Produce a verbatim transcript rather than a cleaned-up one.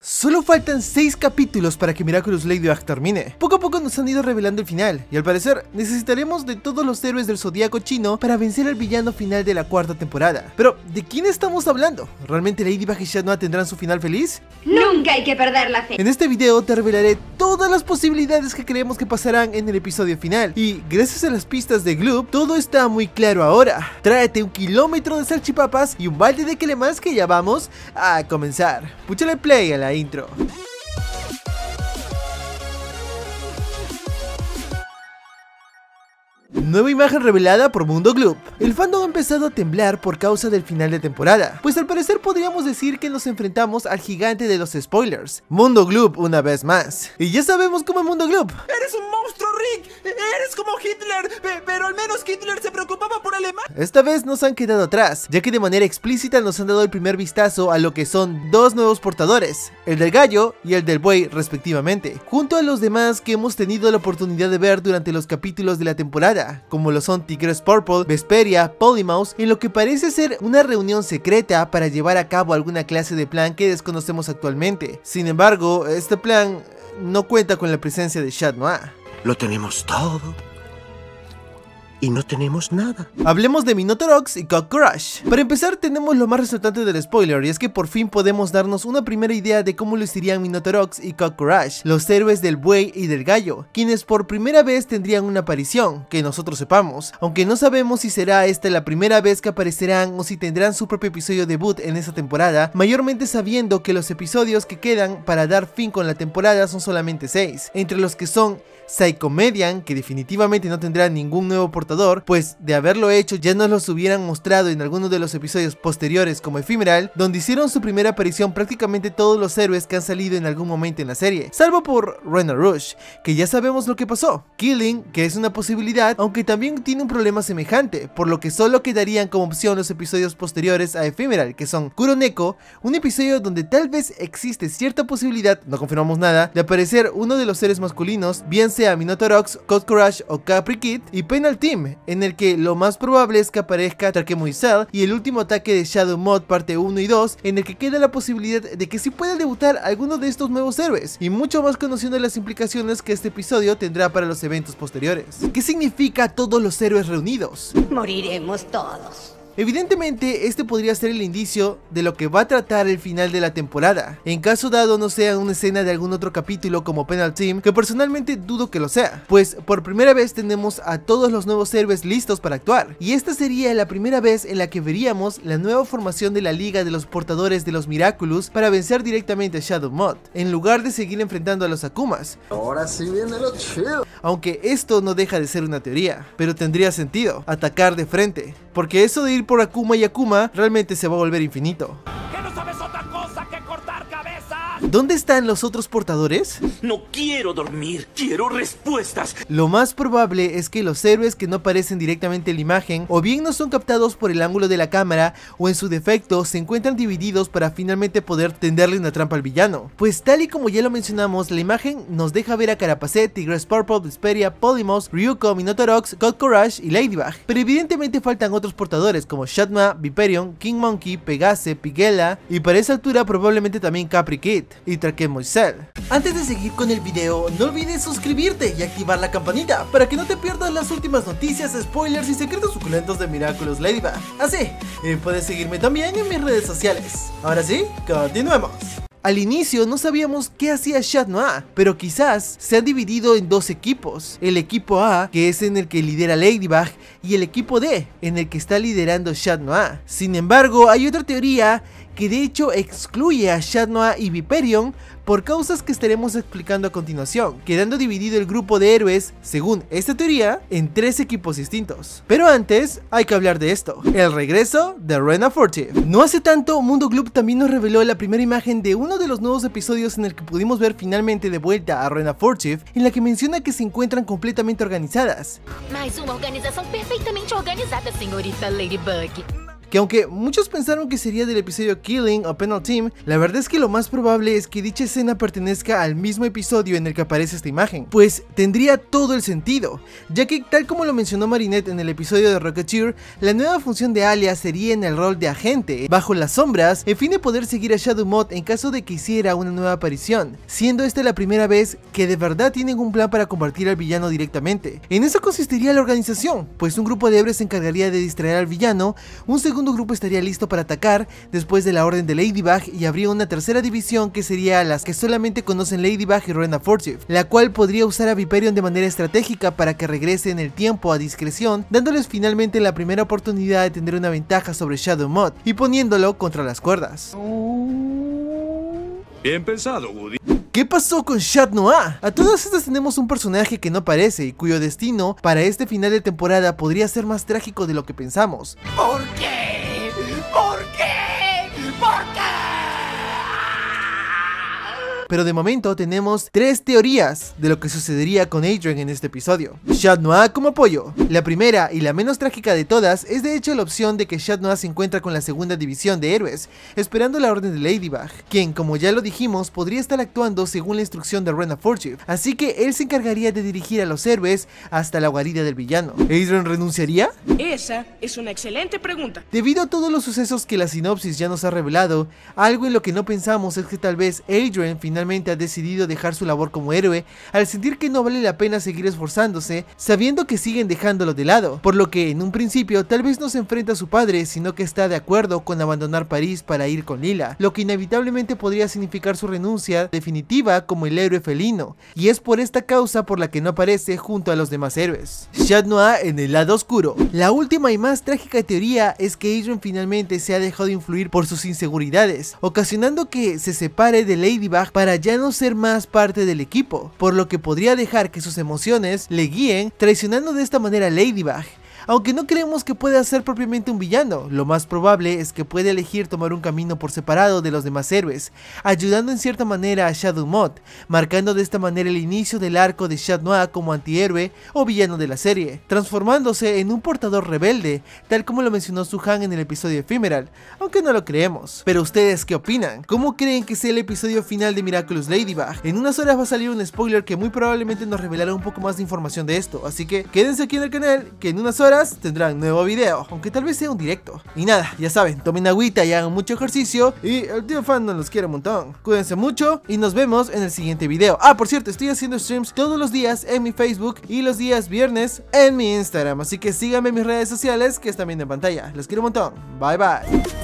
Solo faltan seis capítulos para que Miraculous Ladybug termine. Poco a poco nos han ido revelando el final, y al parecer necesitaremos de todos los héroes del zodiaco chino para vencer al villano final de la cuarta temporada. Pero, ¿de quién estamos hablando? ¿Realmente Ladybug y Shat Noir tendrán su final feliz? Nunca hay que perder la fe. En este video te revelaré todas las posibilidades que creemos que pasarán en el episodio final, y gracias a las pistas de Gloob, todo está muy claro ahora. Tráete un kilómetro de salchipapas y un balde de Kelemans que ya vamos a comenzar. Púchale play a la intro. Nueva imagen revelada por Mundo Gloob. El fandom ha empezado a temblar por causa del final de temporada, pues al parecer podríamos decir que nos enfrentamos al gigante de los spoilers, Mundo Gloob una vez más. Y ya sabemos cómo es Mundo Gloob. ¡Eres un monstruo, Rick! ¡Eres como Hitler! Pero al menos Hitler se preocupaba por Alemania. Esta vez nos han quedado atrás, ya que de manera explícita nos han dado el primer vistazo a lo que son dos nuevos portadores, el del gallo y el del buey respectivamente, junto a los demás que hemos tenido la oportunidad de ver durante los capítulos de la temporada, como lo son Tigress Purple, Vesperia, Polymouse, en lo que parece ser una reunión secreta para llevar a cabo alguna clase de plan que desconocemos actualmente. Sin embargo, este plan no cuenta con la presencia de Shat Noir. Lo tenemos todo y no tenemos nada. Hablemos de Minotaurox y Cockcrush. Para empezar tenemos lo más resaltante del spoiler, y es que por fin podemos darnos una primera idea de cómo lucirían Minotaurox y Cockcrush, los héroes del buey y del gallo, quienes por primera vez tendrían una aparición, que nosotros sepamos, aunque no sabemos si será esta la primera vez que aparecerán o si tendrán su propio episodio debut en esta temporada, mayormente sabiendo que los episodios que quedan para dar fin con la temporada son solamente seis, entre los que son Psychomedian, que definitivamente no tendrá ningún nuevo portador, pues de haberlo hecho ya nos los hubieran mostrado en algunos de los episodios posteriores, como Ephemeral, donde hicieron su primera aparición prácticamente todos los héroes que han salido en algún momento en la serie, salvo por Rena Rouge, que ya sabemos lo que pasó. Killing, que es una posibilidad, aunque también tiene un problema semejante, por lo que solo quedarían como opción los episodios posteriores a Ephemeral, que son Kuroneko, un episodio donde tal vez existe cierta posibilidad, no confirmamos nada, de aparecer uno de los seres masculinos, bien sea Minotaurox, Cockcrush o Capri Kid, y Penal Team, en el que lo más probable es que aparezca Trakemoiselle, y el último ataque de Shadow Mod parte uno y dos, en el que queda la posibilidad de que sí pueda debutar alguno de estos nuevos héroes, y mucho más conociendo las implicaciones que este episodio tendrá para los eventos posteriores. ¿Qué significa todos los héroes reunidos? Moriremos todos. Evidentemente, este podría ser el indicio de lo que va a tratar el final de la temporada, en caso dado no sea una escena de algún otro capítulo como Penal Team, que personalmente dudo que lo sea, pues por primera vez tenemos a todos los nuevos héroes listos para actuar, y esta sería la primera vez en la que veríamos la nueva formación de la Liga de los Portadores de los Miraculous para vencer directamente a Shadow Mod, en lugar de seguir enfrentando a los Akumas. Ahora sí viene lo chido. Aunque esto no deja de ser una teoría, pero tendría sentido, atacar de frente, porque eso de ir por Akuma y Akuma realmente se va a volver infinito. ¿Qué no sabes otra cosa que cortar cabezas? ¿Dónde están los otros portadores? No quiero dormir, quiero respuestas. Lo más probable es que los héroes que no aparecen directamente en la imagen o bien no son captados por el ángulo de la cámara, o en su defecto se encuentran divididos para finalmente poder tenderle una trampa al villano. Pues tal y como ya lo mencionamos, la imagen nos deja ver a Carapace, Tigress Purple, Vesperia, Polymouse, Ryuko, Minotaurox, Cockcrush y Ladybug, pero evidentemente faltan otros portadores como Shat Noir, Viperion, King Monkey, Pegase, Pigela y para esa altura probablemente también Capri Kid y Trakemoiselle. Antes de seguir con el video, no olvides suscribirte y activar la campanita para que no te pierdas las últimas noticias, spoilers y secretos suculentos de Miraculous Ladybug. Así, y puedes seguirme también en mis redes sociales. Ahora sí, continuemos. Al inicio no sabíamos qué hacía Shat Noir, pero quizás se han dividido en dos equipos, el equipo A, que es en el que lidera Ladybug, y el equipo D, en el que está liderando Shat Noir. Sin embargo, hay otra teoría que de hecho excluye a Shat Noir y Viperion por causas que estaremos explicando a continuación, quedando dividido el grupo de héroes, según esta teoría, en tres equipos distintos. Pero antes, hay que hablar de esto, el regreso de Rena Furtive. No hace tanto, Mundo Gloob también nos reveló la primera imagen de uno de los nuevos episodios en el que pudimos ver finalmente de vuelta a Rena Furtive, en la que menciona que se encuentran completamente organizadas. Mais uma organização perfeitamente organizada, senhorita Ladybug. que aunque muchos pensaron que sería del episodio Killing o Penal Team, la verdad es que lo más probable es que dicha escena pertenezca al mismo episodio en el que aparece esta imagen, pues tendría todo el sentido, ya que tal como lo mencionó Marinette en el episodio de Rocketeer, la nueva función de Alia sería en el rol de agente, bajo las sombras, en fin de poder seguir a Shadow Moth en caso de que hiciera una nueva aparición, siendo esta la primera vez que de verdad tienen un plan para combatir al villano directamente. En eso consistiría la organización, pues un grupo de héroes se encargaría de distraer al villano, un segundo grupo estaría listo para atacar después de la orden de Ladybug y habría una tercera división que sería las que solamente conocen Ladybug y Rowena Forsyth, la cual podría usar a Viperion de manera estratégica para que regrese en el tiempo a discreción, dándoles finalmente la primera oportunidad de tener una ventaja sobre Shadow Moth y poniéndolo contra las cuerdas. Bien pensado, Woody. ¿Qué pasó con Chat Noir? A todas estas tenemos un personaje que no aparece y cuyo destino para este final de temporada podría ser más trágico de lo que pensamos. ¿Por qué? ¿Por qué? ¿Por qué? Pero de momento tenemos tres teorías de lo que sucedería con Adrien en este episodio. Chat Noir como apoyo. La primera y la menos trágica de todas es de hecho la opción de que Chat Noir se encuentra con la segunda división de héroes, esperando la orden de Ladybug, quien como ya lo dijimos podría estar actuando según la instrucción de Rowena Forsyth, así que él se encargaría de dirigir a los héroes hasta la guarida del villano. ¿Adrien renunciaría? Esa es una excelente pregunta. Debido a todos los sucesos que la sinopsis ya nos ha revelado, algo en lo que no pensamos es que tal vez Adrien finalmente ha decidido dejar su labor como héroe al sentir que no vale la pena seguir esforzándose, sabiendo que siguen dejándolo de lado, por lo que en un principio tal vez no se enfrenta a su padre, sino que está de acuerdo con abandonar París para ir con Lila, lo que inevitablemente podría significar su renuncia definitiva como el héroe felino, y es por esta causa por la que no aparece junto a los demás héroes. Chat Noir en el lado oscuro. La última y más trágica teoría es que Adrien finalmente se ha dejado influir por sus inseguridades, ocasionando que se separe de Ladybug para ya no ser más parte del equipo, por lo que podría dejar que sus emociones le guíen, traicionando de esta manera a Ladybug. Aunque no creemos que pueda ser propiamente un villano, lo más probable es que pueda elegir tomar un camino por separado de los demás héroes, ayudando en cierta manera a Shadow Moth, marcando de esta manera el inicio del arco de Chat Noir como antihéroe o villano de la serie, transformándose en un portador rebelde, tal como lo mencionó Su-Han en el episodio Ephemeral, aunque no lo creemos. Pero ustedes, ¿qué opinan? ¿Cómo creen que sea el episodio final de Miraculous Ladybug? En unas horas va a salir un spoiler que muy probablemente nos revelará un poco más de información de esto, así que quédense aquí en el canal, que en unas horas tendrán nuevo video, aunque tal vez sea un directo. Y nada, ya saben, tomen agüita y hagan mucho ejercicio, y el tío fan nos los quiere un montón. Cuídense mucho y nos vemos en el siguiente video. Ah, por cierto, estoy haciendo streams todos los días en mi Facebook y los días viernes en mi Instagram, así que síganme en mis redes sociales que están viendo en pantalla. Los quiero un montón. Bye bye.